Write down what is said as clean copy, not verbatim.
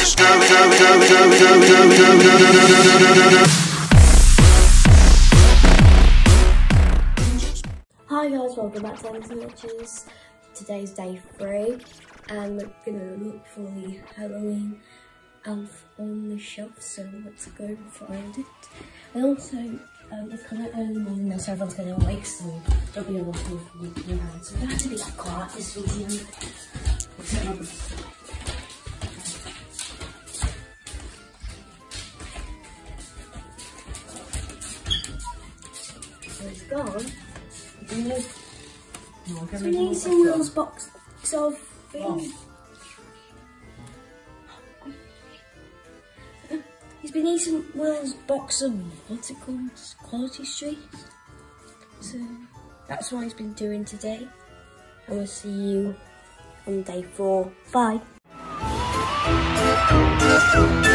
Hi guys, welcome back to Ellie's Notches. Today's day 3 and we're gonna look for the Halloween elf on the shelf, so let's go find it. And also, it's kind of early morning now, so everyone's gonna awake, so there'll be a lot of looking around. So we have to be like quiet this video. So it's gone. We need some Will's box of things. He's been eating Will's box of, what's it called? Quality Street. So that's what he's been doing today. And we'll see you on day 4. Bye.